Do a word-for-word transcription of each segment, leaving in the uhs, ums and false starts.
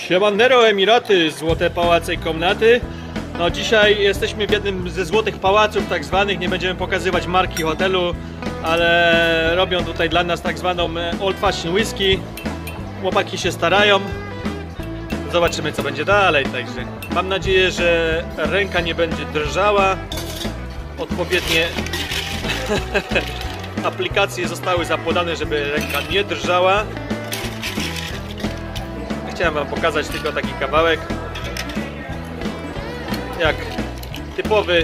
Siemanero Emiraty, złote pałace i komnaty. No dzisiaj jesteśmy w jednym ze złotych pałaców tak zwanych, nie będziemy pokazywać marki hotelu, ale robią tutaj dla nas tak zwaną old fashion whisky. Chłopaki się starają. Zobaczymy co będzie dalej, także mam nadzieję, że ręka nie będzie drżała. Odpowiednie aplikacje zostały zapodane, żeby ręka nie drżała. Chciałem wam pokazać tylko taki kawałek, jak typowy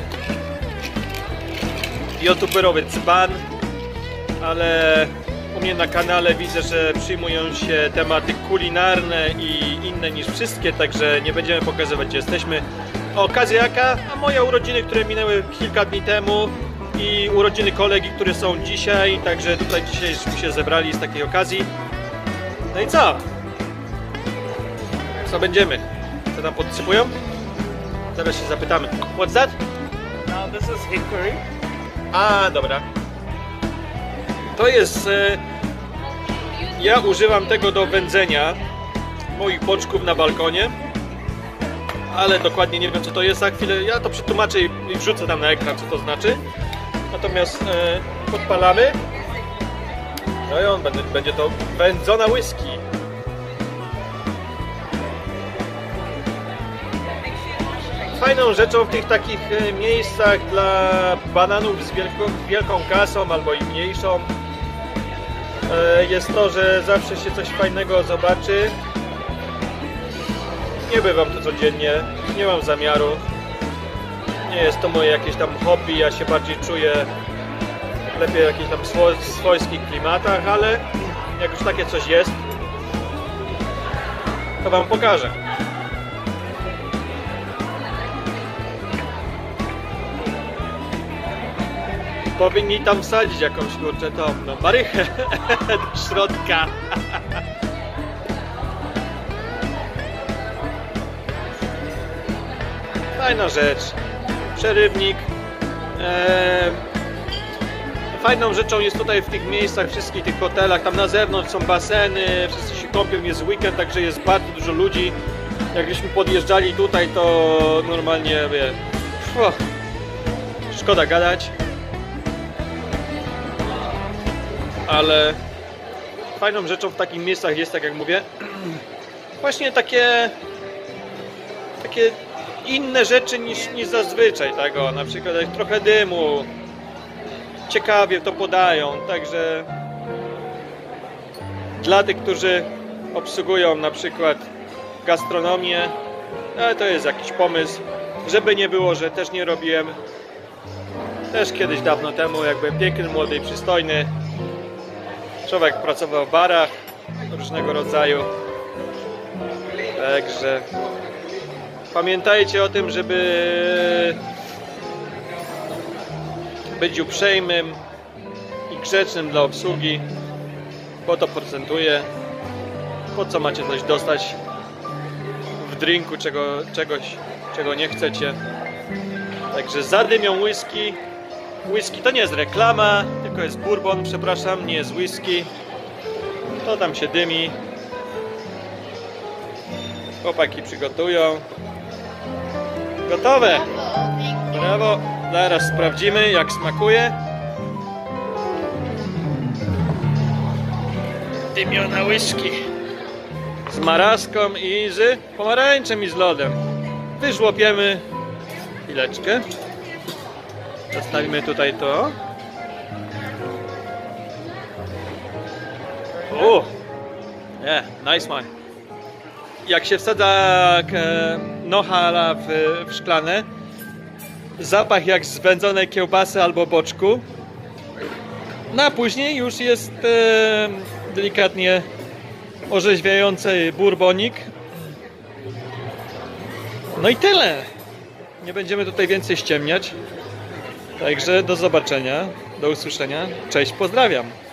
youtuberowy dzban, ale u mnie na kanale widzę, że przyjmują się tematy kulinarne i inne niż wszystkie, także nie będziemy pokazywać, gdzie jesteśmy. Okazja jaka? A moje urodziny, które minęły kilka dni temu i urodziny kolegi, które są dzisiaj, także tutaj dzisiaj się zebrali z takiej okazji. No i co? Co będziemy? Co tam podsypują? Zaraz się zapytamy. What's that? No, this is hickory. A, dobra. To jest... E, ja używam tego do wędzenia moich boczków na balkonie, ale dokładnie nie wiem co to jest. Za chwilę ja to przetłumaczę i, i wrzucę tam na ekran, co to znaczy. Natomiast e, podpalamy. No i on będzie, będzie to wędzona whisky. Fajną rzeczą w tych takich miejscach dla bananów z wielką, wielką kasą albo i mniejszą jest to, że zawsze się coś fajnego zobaczy. Nie bywam tu codziennie, nie mam zamiaru. Nie jest to moje jakieś tam hobby, ja się bardziej czuję lepiej w jakichś tam swojskich klimatach, ale jak już takie coś jest, to wam pokażę. Powinni tam wsadzić jakąś kurczę tą no, marychę do środka. Fajna rzecz. Przerywnik. Eee, fajną rzeczą jest tutaj w tych miejscach, wszystkich tych hotelach. Tam na zewnątrz są baseny, wszyscy się kąpią, jest weekend, także jest bardzo dużo ludzi. Jakbyśmy podjeżdżali tutaj, to normalnie wie, o, szkoda gadać. Ale fajną rzeczą w takich miejscach jest, tak jak mówię, właśnie takie takie inne rzeczy niż, niż zazwyczaj, tak o, na przykład trochę dymu, ciekawie to podają, także dla tych, którzy obsługują na przykład gastronomię, to jest jakiś pomysł, żeby nie było, że też nie robiłem, też kiedyś dawno temu, jak byłem piękny, młody i przystojny. Człowiek pracował w barach różnego rodzaju, także pamiętajcie o tym, żeby być uprzejmym i grzecznym dla obsługi, bo to procentuje. Po co macie coś dostać w drinku, czego, czegoś, czego nie chcecie. Także zadymią whisky. Whisky to nie jest reklama, tylko jest bourbon, przepraszam, nie jest whisky. To tam się dymi. Chłopaki przygotują. Gotowe! Brawo! Zaraz sprawdzimy, jak smakuje. Dymiona whisky. Z maraską i z pomarańczem i z lodem. Wyżłopiemy. Chwileczkę. Zostawimy tutaj to. O! Yeah, nice one. Jak się wsadza nohala w, w szklane, zapach jak z wędzonej kiełbasy albo boczku. No a później już jest e, delikatnie orzeźwiający bourbonik. No i tyle. Nie będziemy tutaj więcej ściemniać. Także do zobaczenia, do usłyszenia. Cześć, pozdrawiam.